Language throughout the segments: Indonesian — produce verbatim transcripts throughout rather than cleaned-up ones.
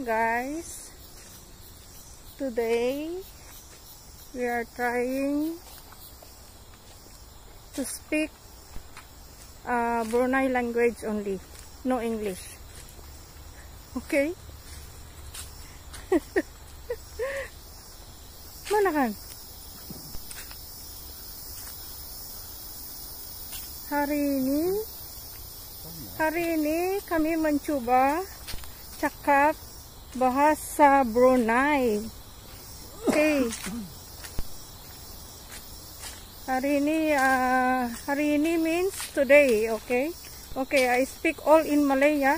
guys, today we are trying to speak uh, Brunei language only, no English. Okay? Mana kan? Hari ini hari ini kami mencoba cakap bahasa Brunei. Okay. Hari ini uh, hari ini means today, okay? Okay, I speak all in Malay ya.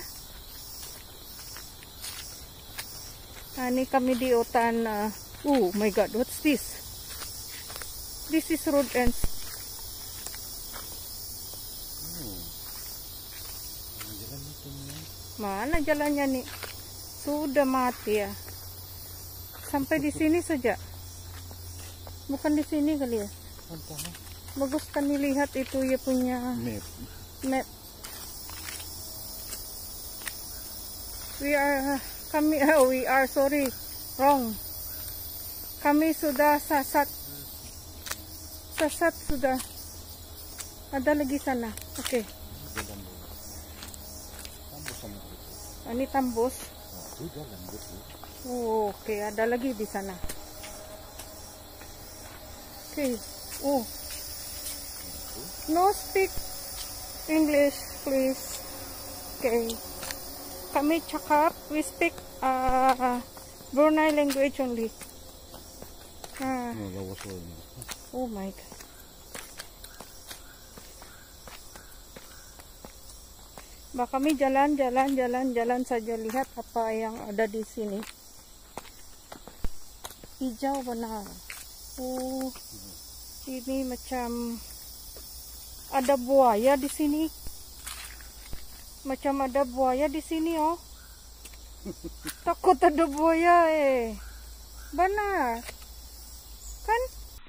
Nah, ini kami di hutan. Uh, oh my god, what's this? This is road ends. Mana jalannya nih? Sudah mati ya. Sampai di sini saja. Bukan di sini kali ya? Bagus kan dilihat itu ya punya map. Map. We are kami oh, we are sorry wrong. Kami sudah sasat. Sasat sudah. Ada lagi sana. Oke. Okay. Ini tambus. Oh, oke, okay. Ada lagi di sana. Oke. Okay. Oh. No speak English, please. Oke. Okay. Kami cakap, we speak uh, Brunei language only. Ah. Oh my god. Bah kami jalan-jalan jalan-jalan saja, lihat apa yang ada di sini. Hijau benar. Oh, ini macam ada buaya di sini. Macam ada buaya di sini, oh. Takut ada buaya eh. Benar. Kan?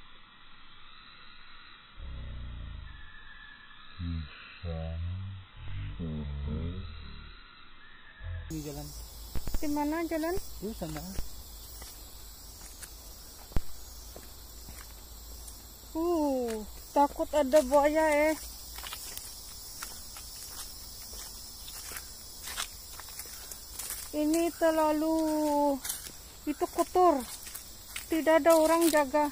Ini jalan. Di mana jalan? Di sana. Uh, takut ada buaya eh. Ini terlalu itu kotor. Tidak ada orang jaga.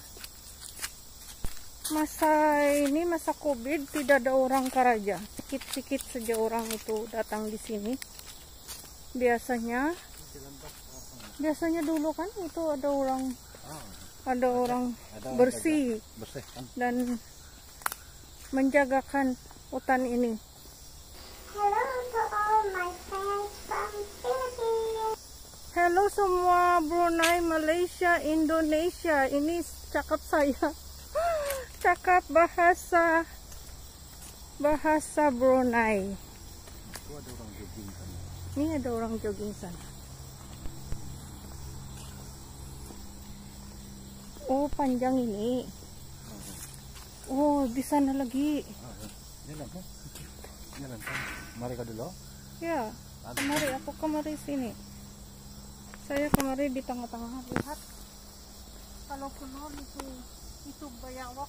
Masa ini masa Covid tidak ada orang karaja. Sikit-sikit saja orang itu datang di sini. Biasanya biasanya dulu kan itu ada orang ada orang bersih dan menjagakan hutan ini. Hello to all my friends from Philippines. Hello semua Brunei, Malaysia, Indonesia. Ini cakap saya. Cakap bahasa bahasa Brunei. Ini ada orang jogging sana. Oh, panjang ini. Oh, di sana lagi. Mari ka dulu. Ya, kemari aku kemari sini. Saya kemari di tengah-tengah, lihat. Kalau penuh itu itu bayawak.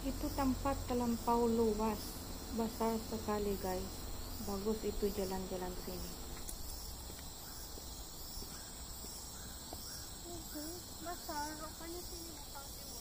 Itu tempat terlampau luas, besar sekali guys. Bagus itu jalan-jalan sini. Besar, rupanya sini besar juga.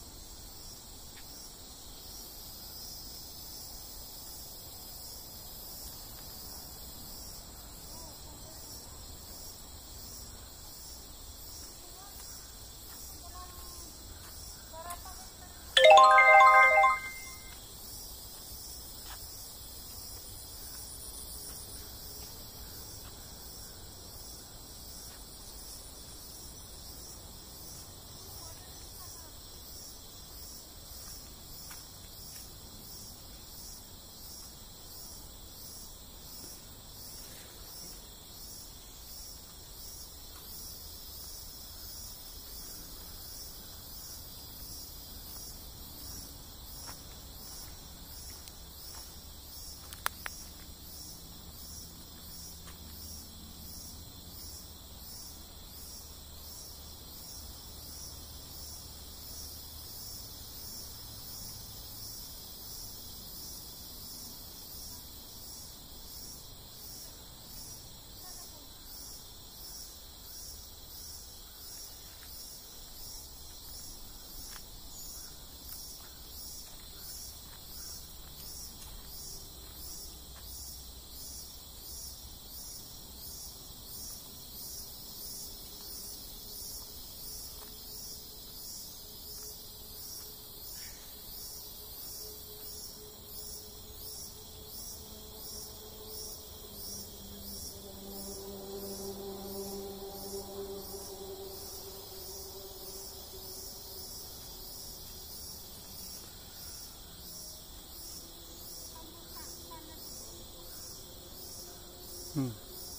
Hmm.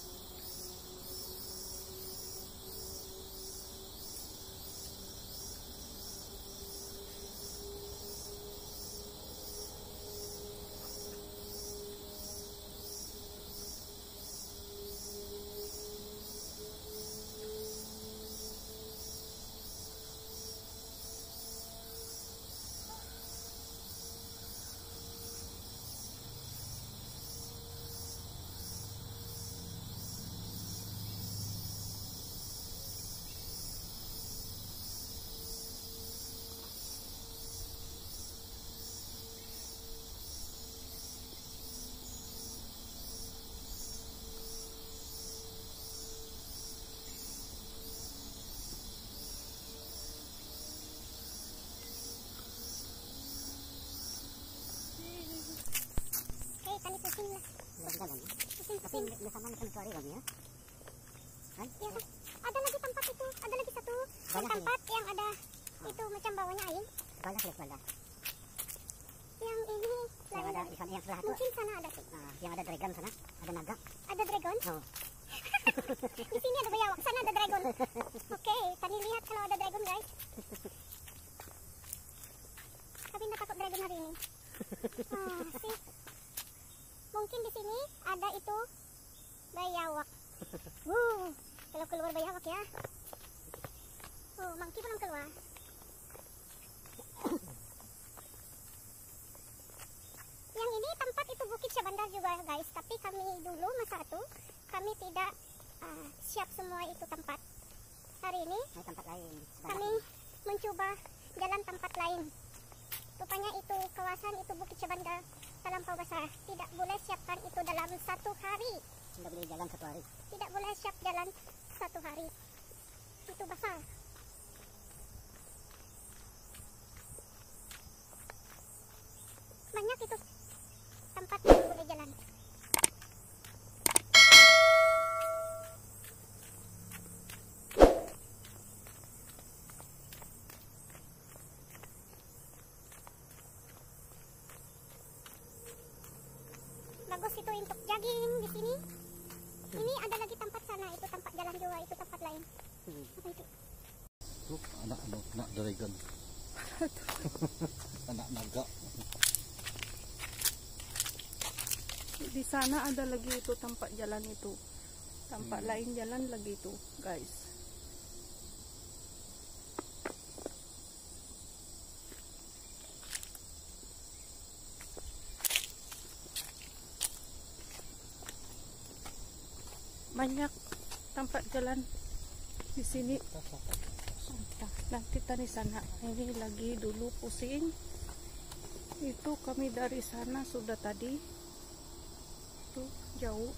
Tali pusing lah. Pusing-pusing. Bersama dengan suara kami ya. Kan? Ya, ada lagi tempat itu, ada lagi satu tempat yang ada itu macam bawahnya air. Sebelah sebelah. Yang ini yang ada di sana yang sebelah itu. Mungkin sana ada tuh. Nah, yang ada dragon sana, ada naga. Ada dragon? Oh. Di sini ada bayawak, sana ada dragon. Oke, tadi lihat kalau ada dragon guys. Tapi nggak takut dragon hari ini. Ah, sih. Mungkin di sini ada itu bayawak. Wuh, kalau keluar bayawak ya. Oh, mangki belum keluar. Yang ini tempat itu Bukit Syahbandar juga guys. Tapi kami dulu masa itu kami tidak uh, siap semua itu tempat. Hari ini tempat lain. Kami mencoba jalan tempat lain. Rupanya itu kawasan itu Bukit Syahbandar terlampau besar. Tidak boleh siapkan itu dalam satu hari. Tidak boleh jalan satu hari. Tidak boleh siap jalan satu hari. Itu besar. Banyak itu tempat yang boleh jalan. Bagus itu untuk jogging di sini. Ini ada lagi tempat sana, itu tempat jalan juga, itu tempat lain. Hmm. Apa itu? Tuh, anak anak anak dragon. Anak naga. Di sana ada lagi itu tempat jalan itu. Tempat hmm. lain jalan lagi itu, guys. banyak tempat jalan di sini. Nanti tadi sana. Ini lagi dulu pusing. Itu kami dari sana sudah tadi. Tuh jauh.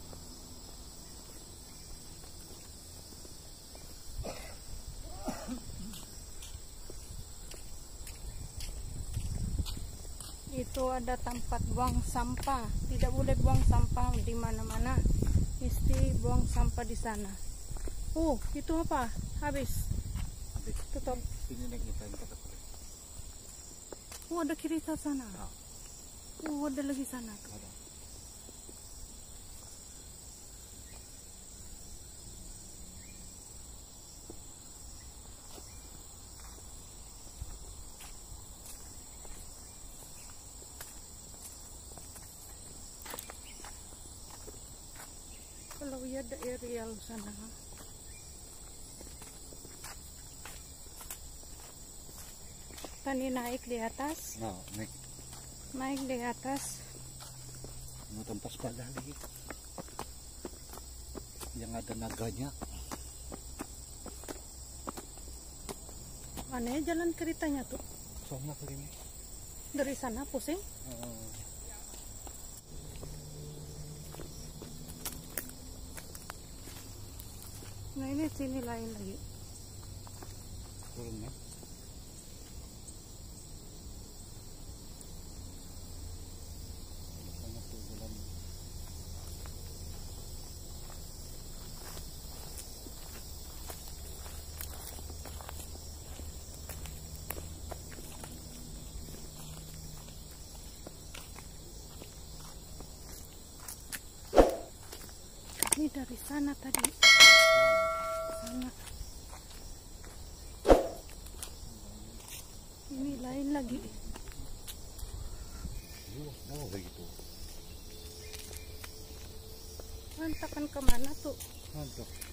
Itu ada tempat buang sampah. Tidak boleh buang sampah di mana-mana. Mesti buang sampah di sana. Oh, itu apa? Habis. Habis. Tutup. Ini naik kita yang kata. Oh, ada kereta sana. Ah. Oh, ada lagi sana. Ada. Kalau ya ada aerial sana. Tani naik di atas. Nah, naik. Naik di atas. Mau tempat sepeda lagi. Yang ada naganya. Mana ya jalan keretanya tuh? Soalnya begini. Dari sana pusing. Uh, Nah ini sini lain lagi. turun ya. Banyak tuh jalan. Ini dari sana tadi. Sana. Ini lain lagi. Luas bawah begitu. Mantakan kemana tuh? Mantap.